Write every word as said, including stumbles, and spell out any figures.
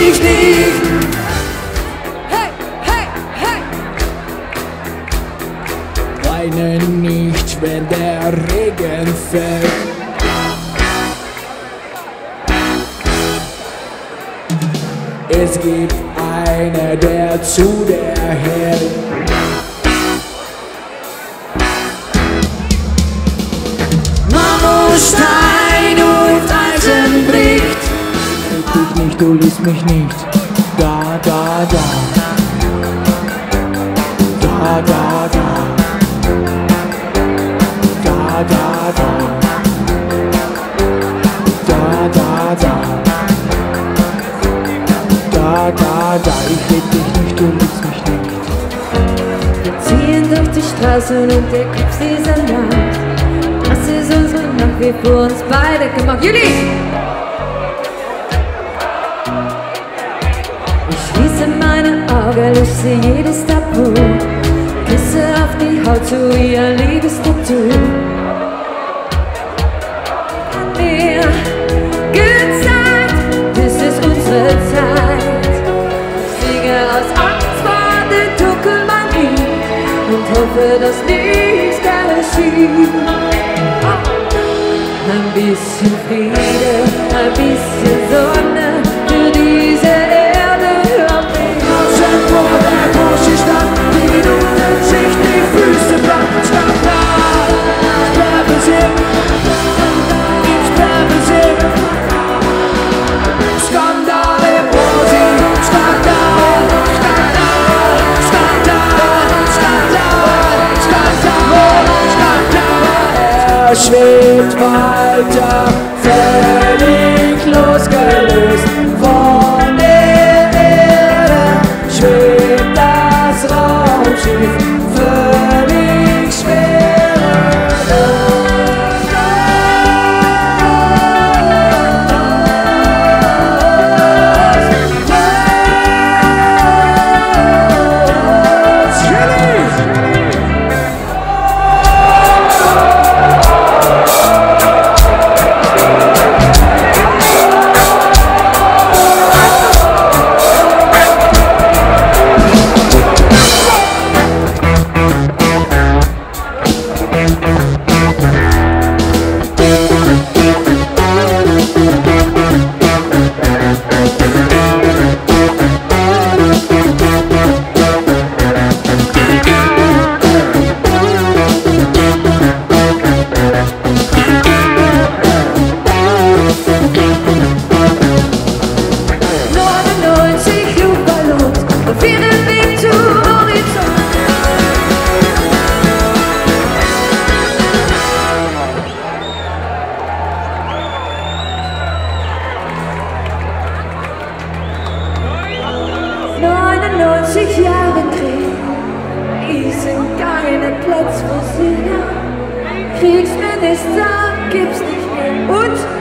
mich nicht. Hey, hey, hey! Weine nicht, wenn der Regen fällt. Es gibt einen, der zu dir hält. Marmorstein und Eisen bricht. Lieb dich nicht, du liebst mich nicht. Da, da, da. Da, da, da. Da, da, da. Da, da, da. Da, da, da. Ich lieb dich nicht, du liebst mich nicht. Wir ziehen durch die Straßen und der Kopf dieser Nacht. Das ist unsere Nacht, wie vor uns beide gemacht. Juli! Ich schließe meine Augen, ich sehe jedes Tabu. Küsse auf die Haut zu ihr Liebestattoo. Hat mir gezeigt, das ist unsere Zeit. Ich fliege aus Angst vor der Dunkelmagie und hoffe, dass nichts geschieht. Ein bisschen Friede, ein bisschen Sonne für diese Erde. Außen vor der großen Stadt, die Minuten sich die Füße platt. Statt da, ich bleibe sehen, ich bleibe sehen. Skandal im Rosi, Skandal, Skandal, Skandal, Skandal, Skandal, Skandal. Er schwebt weiter, völlig losgelöst von der Erde, schwebt das Raumschiff völlig neunundneunzig Jahre Krieg, die sind keine Platz für Sieger. Kriegsminister gibt's nicht mehr und